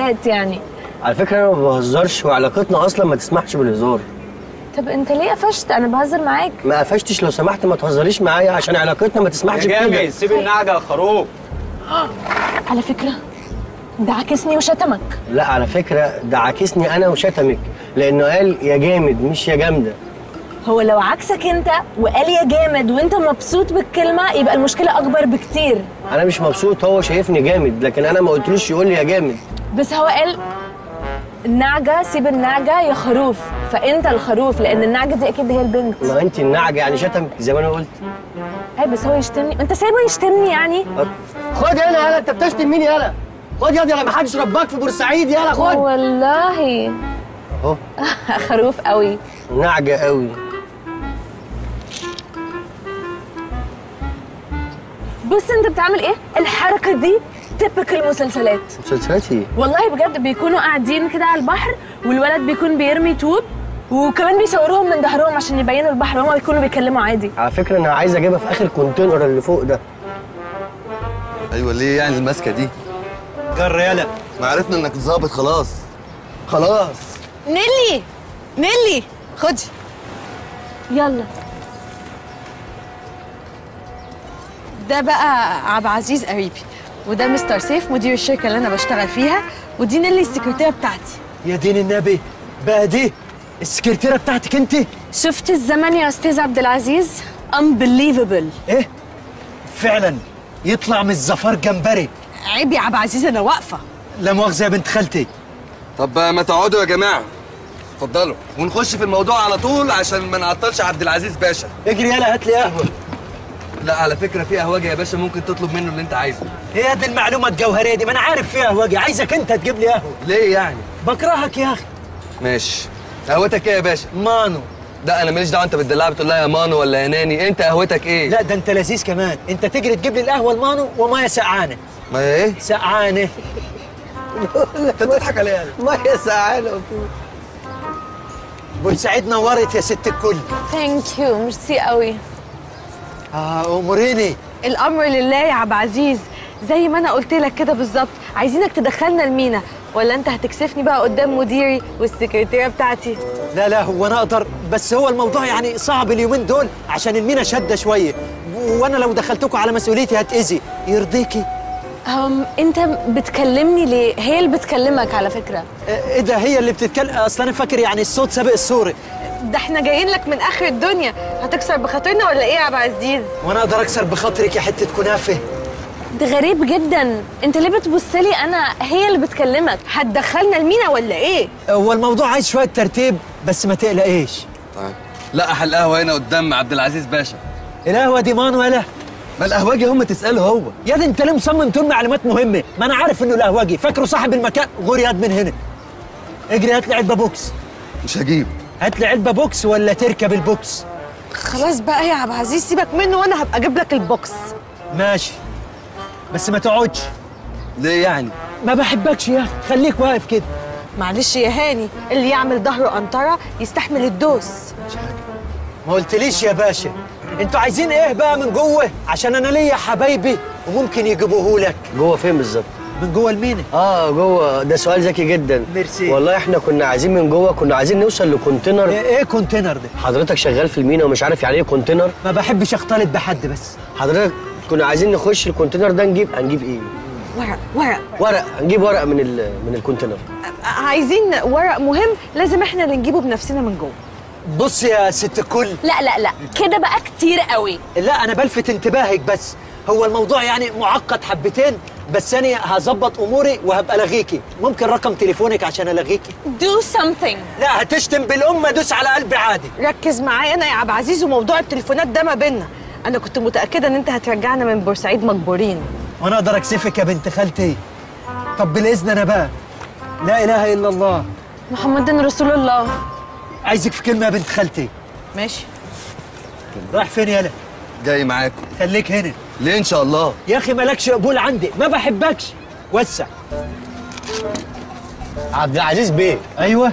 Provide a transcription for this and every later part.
اوقات يعني. على فكره انا ما بهزرش، وعلاقتنا اصلا ما تسمحش بالهزار. طب انت ليه قفشت؟ انا بهزر معاك. ما قفشتش، لو سمحت ما تهزريش معايا عشان علاقتنا ما تسمحش بكده. يا جامد سيب النعجه يا خروف. على فكره ده عاكسني وشتمك. لا على فكره ده عاكسني انا وشتمك، لانه قال يا جامد مش يا جامده. هو لو عكسك انت وقال يا جامد وانت مبسوط بالكلمه يبقى المشكله اكبر بكتير. انا مش مبسوط، هو شايفني جامد لكن انا ما قلتلوش يقول لي يا جامد. بس هو قال النعجه سيب النعجه يا خروف، فانت الخروف لان النعجه دي اكيد هي البنت. ما انت النعجه يعني شتمك زي ما انا قلت. اي بس هو يشتمني، انت سايبه يشتمني يعني؟ خد هنا يالا، انت بتشتم مين يالا؟ خد ياض، يالا ما حدش رباك في بورسعيد يالا، خد. والله اهو خروف قوي. نعجه قوي. بص انت بتعمل ايه؟ الحركه دي تبك المسلسلات. مسلسلات ايه؟ والله بجد بيكونوا قاعدين كده على البحر والولد بيكون بيرمي طوب وكمان بيصوروهم من ظهرهم عشان يبينوا البحر وهما بيكونوا بيتكلموا عادي. على فكره انا عايز اجيبها في اخر كونتينر اللي فوق ده. ايوه ليه يعني الماسكه دي؟ جر يالا. ما عرفنا انك ظابط خلاص. خلاص. نيلي خدي. يلا. ده بقى عبد العزيز قريبي، وده مستر سيف مدير الشركه اللي انا بشتغل فيها، ودي نيلي السكرتيره بتاعتي. يا دين النبي بقى دي السكرتيره بتاعتك انت؟ شفت الزمن يا استاذ عبد العزيز؟ unbelievable. ايه؟ فعلا يطلع من الزفار جمبري. عيب يا عبد العزيز انا واقفه. لا مؤاخذه يا بنت خالتي. طب ما تقعدوا يا جماعه، اتفضلوا ونخش في الموضوع على طول عشان ما نعطلش عبد العزيز باشا. اجري يلا هات لي قهوه. لا على فكره في قهوجي يا باشا، ممكن تطلب منه اللي انت عايزه. هي دي المعلومه الجوهريه دي، ما انا عارف فيها قهوجي، عايزك انت تجيب لي قهوه. ليه يعني؟ بكرهك يا اخي. ماشي. قهوتك ايه يا باشا؟ مانو. لا انا ماليش دعوه، انت بتدلعها بتقول لها يا مانو ولا يا ناني، انت قهوتك ايه؟ لا ده انت لذيذ كمان، انت تجري تجيب لي القهوه المانو وميه سقعانه. ما ايه؟ سقعانه. انت بتضحك عليها. ميه سقعانه. بورسعيد نورت يا ست الكل. ثانك يو، ميرسي قوي. اموريني. الامر لله يا عبد العزيز، زي ما انا قلت لك كده بالظبط، عايزينك تدخلنا المينا، ولا انت هتكسفني بقى قدام مديري والسكرتيره بتاعتي؟ لا هو انا اقدر، بس هو الموضوع يعني صعب اليومين دول عشان المينا شاده شويه، وانا لو دخلتكم على مسؤوليتي هتاذي. يرضيكي؟ انت بتكلمني ليه؟ هي اللي بتكلمك على فكره. ايه ده هي اللي بتتكلم؟ اصل انا فاكر يعني الصوت سابق الصورة. ده احنا جايين لك من اخر الدنيا، هتكسر بخاطرنا ولا ايه يا عبد العزيز؟ وانا اقدر اكسر بخاطرك يا حته كنافه؟ ده غريب جدا، انت ليه بتبصلي؟ انا هي اللي بتكلمك. هتدخلنا المينا ولا ايه؟ هو الموضوع عايز شويه ترتيب بس ما تقلقيش. طيب لا احل قهوه هنا قدام عبد العزيز باشا. القهوه دي مانو ولا؟ ما القهوجي هم تساله هو. يا دي انت ليه مصمم تقول معلومات مهمه؟ ما انا عارف انه القهوجي، فاكره صاحب المكان. غور ياد من هنا. اجري هات لي علبه بوكس. مش هجيب. هات لي علبه بوكس ولا تركب البوكس؟ خلاص بقى يا عبد العزيز سيبك منه وانا هبقى اجيب لك البوكس. ماشي بس ما تقعدش. ليه يعني؟ ما بحبكش يا اخي، خليك واقف كده. معلش يا هاني، اللي يعمل ظهره قنطره يستحمل الدوس. ما قلتليش يا باشا انتوا عايزين ايه بقى من جوه؟ عشان انا ليا حبايبي وممكن يجيبوهولك. جوه فين بالظبط؟ من جوه المينا. جوه. ده سؤال ذكي جدا. ميرسي. والله احنا كنا عايزين من جوه، كنا عايزين نوصل لكونتينر. ايه كونتينر ده؟ حضرتك شغال في المينا ومش عارف يعني ايه كونتينر؟ ما بحبش اختلط بحد. بس حضرتك كنا عايزين نخش الكونتينر ده، هنجيب ايه؟ ورق. هنجيب ورق من الكونتينر. عايزين ورق مهم لازم احنا اللي نجيبه بنفسنا من جوه. بص يا ست الكل. لا كده بقى كتير قوي. لا انا بلفت انتباهك بس، هو الموضوع يعني معقد حبتين، بس انا هظبط اموري وهبقى الغيكي. ممكن رقم تليفونك عشان الغيكي؟ do something. لا هتشتم بالامه دوس على قلبي عادي. ركز معايا انا يا عبد العزيز، وموضوع التليفونات ده ما بيننا. انا كنت متاكده ان انت هترجعنا من بورسعيد مجبورين. وانا اقدر اكسفك يا بنت خالتي؟ طب بالاذن انا بقى. لا اله الا الله محمد رسول الله. عايزك في كلمه يا بنت خالتي. ماشي. رايح فين يالا؟ جاي معاكم. خليك هنا. ليه ان شاء الله؟ يا اخي مالكش قبول عندي، ما بحبكش. وسع. عبد العزيز بيه. ايوه.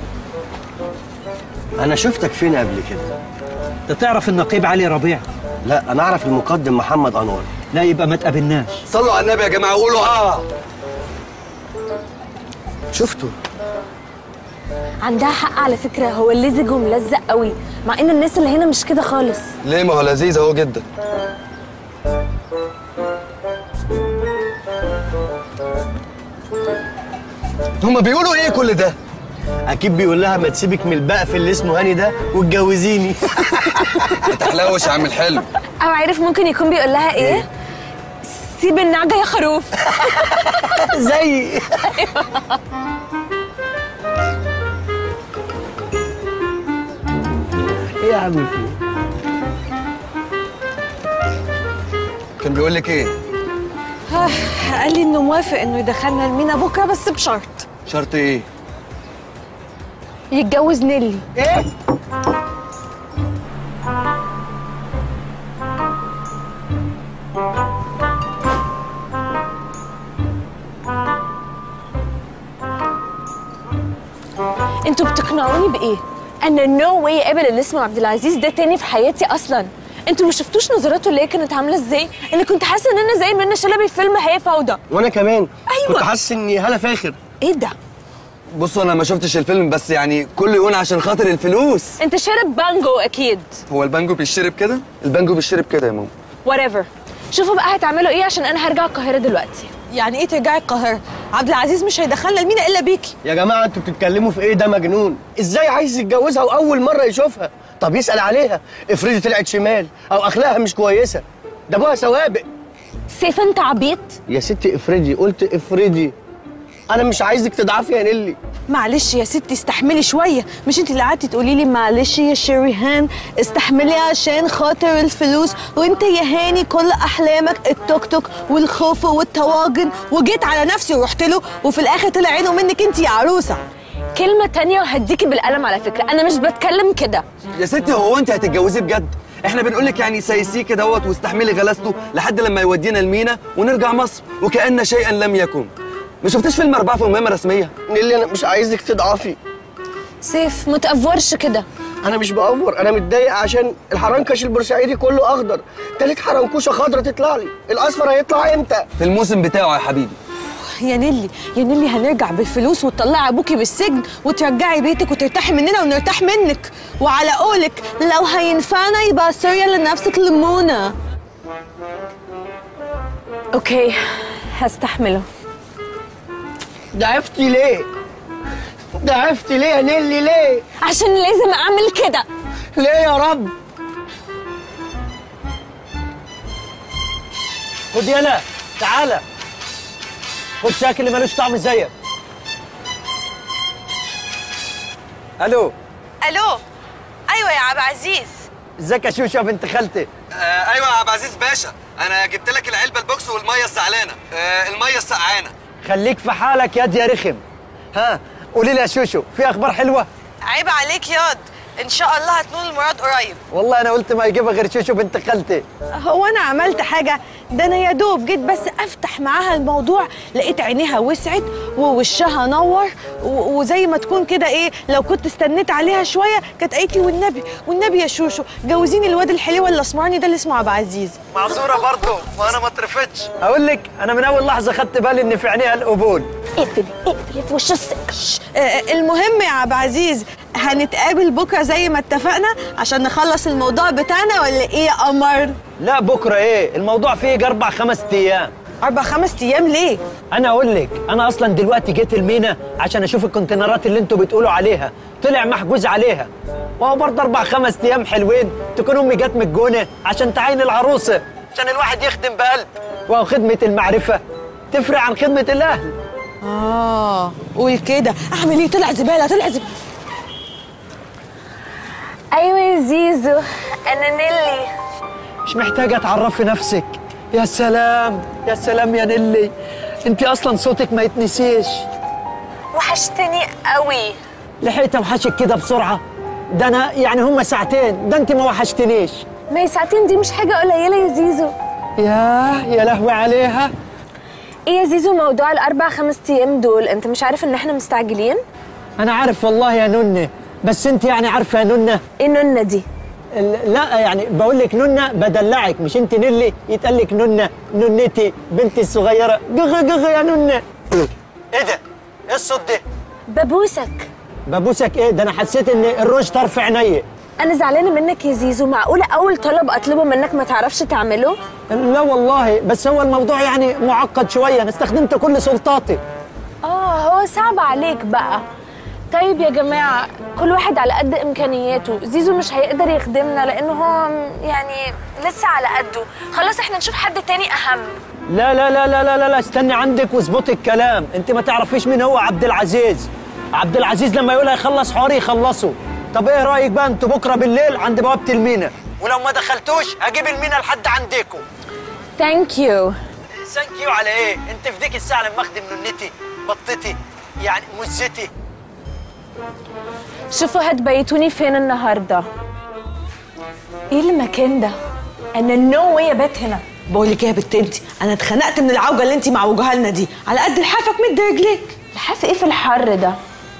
انا شفتك فين قبل كده؟ انت تعرف النقيب علي ربيع؟ لا انا اعرف المقدم محمد انور. لا يبقى ما تقابلناش. صلوا على النبي يا جماعه وقولوا شفته. عندها حق على فكره، هو لزج وملزق قوي، مع ان الناس اللي هنا مش كده خالص. ليه؟ ما هو لذيذ اهو جدا. هما بيقولوا ايه كل ده؟ اكيد بيقول لها ما تسيبك من البقف اللي اسمه هاني ده وتجوزيني. تحلوش يا عم الحلو. او عارف ممكن يكون بيقول لها ايه؟ سيب النعجه يا خروف. زي ايه يا عم في؟ كان بيقول لك ايه؟ قال لي انه موافق انه يدخلنا المينا بكره بس بشرط شرط ايه؟ يتجوز نيلي. ايه؟ انتوا بتقنعوني بايه؟ انا نو واي اقابل اللي اسمه عبد العزيز ده تاني في حياتي اصلا. انتوا ما شفتوش نظراته اللي هي كانت عامله ازاي؟ انا كنت حاسه ان انا زي منى شلبي في فيلم هي فوضى. وانا كمان. أيوة. كنت حاسس اني هالة فاخر. ايه ده؟ بصوا انا ما شفتش الفيلم، بس يعني كله يقول عشان خاطر الفلوس. انت شارب بانجو اكيد. هو البانجو بيشرب كده؟ البانجو بيشرب كده يا ماما. whatever. شوفوا بقى هتعملوا ايه عشان انا هرجع القاهره دلوقتي. يعني ايه ترجعي القاهره؟ عبد العزيز مش هيدخلنا المينا الا بيكي. يا جماعه انتوا بتتكلموا في ايه؟ ده مجنون. ازاي عايز يتجوزها واول مره يشوفها؟ طب يسال عليها، افرضي طلعت شمال او اخلاقها مش كويسه. ده ابوها سوابق. سيف انت عبيط. يا ستي افرضي، قلت افرضي. انا مش عايزك تضعفي يا نيلي. معلش يا ستي استحملي شويه، مش انت اللي قعدتي تقولي لي معلش يا شريهان استحملي عشان خاطر الفلوس، وانت يا هاني كل احلامك التوك توك والخوف والطواجن، وجيت على نفسي ورحت له وفي الاخر طلع عينه منك انت يا عروسه. كلمه تانية وهديكي بالقلم على فكره، انا مش بتكلم كده. يا ستي هو انت هتتجوزيه بجد؟ احنا بنقول لك يعني سيسيه كده واستحملي غلاسته لحد لما يودينا المينا ونرجع مصر وكأن شيئا لم يكن. ما شفتش فيلم 4 في مهمة رسمية؟ نيلي انا مش عايزك تضعفي. سيف ما تقفرش كده. انا مش بأفور، انا متضايق عشان الحرنكش البورسعيدي كله اخضر، تالت حرنكوشه خضرا تطلع لي، الاصفر هيطلع امتى؟ في الموسم بتاعه يا حبيبي. يا نيلي يا نيلي هنرجع بالفلوس وتطلعي ابوكي بالسجن وترجعي بيتك وترتاحي مننا ونرتاح منك، وعلى قولك لو هينفعنا يبقى سوريا لنفسك ليمونه. اوكي هستحمله. ضعفتي ليه؟ ضعفتي ليه يا نيلي ليه؟ عشان لازم اعمل كده. ليه يا رب؟ خد يلا تعالى خد شاكل اللي ملوش طعم زيك. الو. الو ايوه يا عبد العزيز. ازيك يا شوشة بنت خالتي؟ ايوه يا عبد العزيز باشا، انا جبت لك العلبه البوكس والميه الزعلانه. الميه السقعانه. خليك في حالك ياد يا رخم. ها قولي لي يا شوشو، في اخبار حلوه؟ عيب عليك ياض، ان شاء الله هتنول المراد قريب. والله انا قلت ما يجيبها غير شوشو بنت خالتي. هو انا عملت حاجه؟ ده انا يا دوب جيت بس افتح معاها الموضوع لقيت عينيها وسعت ووشها نور وزي ما تكون كده ايه، لو كنت استنيت عليها شويه كانت قالت لي والنبي يا شوشو جوزيني الواد الحلو الاسمراني ده اللي اسمه عبد العزيز. معذوره برضه وانا ما اترفتش. اقول لك انا من اول لحظه خدت بالي ان في عينيها القبول. اقفل في وش المهم يا عبد العزيز هنتقابل بكره زي ما اتفقنا عشان نخلص الموضوع بتاعنا ولا ايه يا قمر؟ لا بكره ايه، الموضوع فيه 4-5 ايام. 4-5 ايام ليه؟ انا اقول لك، انا اصلا دلوقتي جيت المينا عشان اشوف الكونتينرات اللي انتوا بتقولوا عليها، طلع محجوز عليها. وهو برضه 4-5 ايام حلوين تكون امي جت من الجونه عشان تعين العروسه، عشان الواحد يخدم بقلب. وهو خدمه المعرفه تفرق عن خدمه الاهل. قول كده. اعمل ايه؟ طلع زباله. ايوه يا زيزو انا نيلي. مش محتاجه تعرفي نفسك. يا سلام يا سلام يا نيلي، انت اصلا صوتك ما يتنسيش. وحشتني قوي. لحقت اوحشك كده بسرعه؟ ده انا يعني هما ساعتين، ده انت ما وحشتنيش. ما هي ساعتين دي مش حاجه قليله يا زيزو. يا لهوي عليها. ايه يا زيزو موضوع ال4-5 ايام دول، انت مش عارف ان احنا مستعجلين؟ انا عارف والله يا ننه، بس انت يعني عارفه يا ننه. ايه ننه دي؟ لا يعني بقول لك ننه بدلعك، مش انت نيلي يتقال لك ننه، ننتي بنتي الصغيره. جغ يا ننه. ايه ده؟ ايه الصوت ده؟ ببوسك. ببوسك ايه؟ ده انا حسيت ان الروج طرف عينيا. انا زعلانه منك يا زيزو، معقوله اول طلب اطلبه منك ما تعرفش تعمله؟ لا والله، بس هو الموضوع يعني معقد شويه، انا استخدمت كل سلطاتي. هو صعب عليك بقى. طيب يا جماعه، كل واحد على قد امكانياته. زيزو مش هيقدر يخدمنا لانه هو يعني لسه على قده. خلاص احنا نشوف حد تاني اهم. لا لا لا لا لا لا، استني عندك واظبطي الكلام. انت ما تعرفيش مين هو عبد العزيز. عبد العزيز لما يقول هيخلص حواري يخلصه. طب ايه رايك بقى انتوا بكره بالليل عند بوابه المينا، ولو ما دخلتوش هجيب المينا لحد عندكم. ثانك يو. ثانك يو على ايه؟ انت في ديك الساعه لما اخدم نونتي بطتي يعني مزتي. شوفوا هتبيتوني فين النهارده؟ ايه المكان ده؟ انا نو واي ابات هنا. بقول لك ايه يا بت انت، انا اتخنقت من العوجه اللي انت معوجاها لنا دي. على قد لحافك مد رجليك. لحاف ايه في الحر ده؟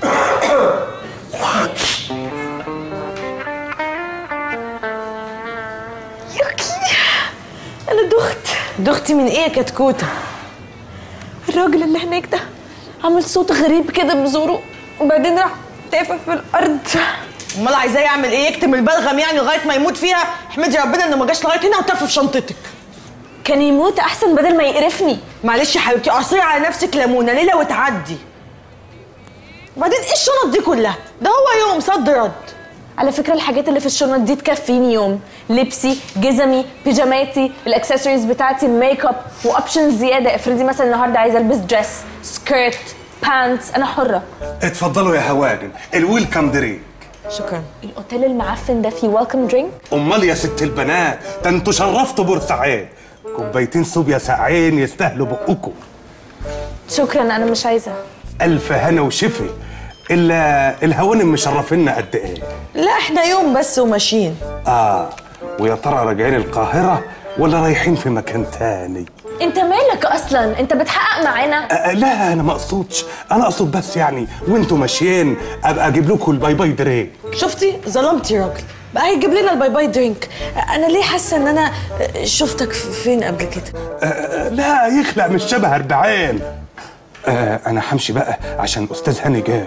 يوكي، انا دختي من ايه يا كتكوته؟ الراجل اللي هناك ده عمل صوت غريب كده بزوره، وبعدين راح تافه في الارض. امال عايزاه يعمل ايه؟ يكتم البلغم يعني لغايه ما يموت فيها؟ احمدي ربنا انه ما جاش لغايه هنا وتف في شنطتك. كان يموت احسن بدل ما يقرفني. معلش يا حبيبتي، اعصري على نفسك ليمونه ليله وتعدي. وبعدين ايه الشنط دي كلها؟ ده هو يوم صد رد. على فكره الحاجات اللي في الشنط دي تكفيني يوم. لبسي، جزمي، بيجاماتي، الاكسسوارز بتاعتي، الميك اب، واوبشنز زياده. افرضي مثلا النهارده عايزه البس دريس، سكيرت، بانتس، انا حره. اتفضلوا يا هوانم، الويلكم درينك. شكرا. الاوتيل المعفن ده فيه ويلكم درينك؟ امال يا ست البنات، ده انتوا شرفتوا بورسعيد. كوبايتين صوبيا ساقعين يستاهلوا بقكم. شكرا، انا مش عايزه. الف هنا وشفي. الا الهوانم مشرفينا قد ايه؟ لا احنا يوم بس وماشيين. ويا ترى راجعين القاهره ولا رايحين في مكان تاني؟ انت مالك اصلا؟ انت بتحقق معانا؟ لا انا ما اقصدش، انا اقصد بس يعني وانتوا ماشيين ابقى اجيب لكم الباي باي درينك. شفتي؟ ظلمتي راجل، بقى هيجيب لنا الباي باي درينك. انا ليه حاسه ان انا شفتك فين قبل كده؟ لا يخلق مش شبه 40. انا همشي بقى عشان استاذ هاني جاي.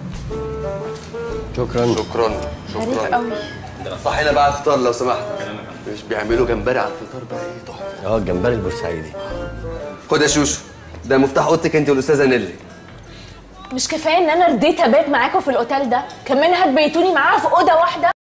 شكرا. غريب قوي. صحي لنا بعد الفطار لو سمحت. مش بيعملوا جمبري على الفطار بقى؟ ايه تحفه. الجمبري البورسعيدي. خد يا شوشو، ده مفتاح اوضتك انت والاستاذه نيلي. مش كفايه ان انا رديت ابات معاكم في الاوتيل ده، كمان هتبيتوني معاها في اوضه واحده؟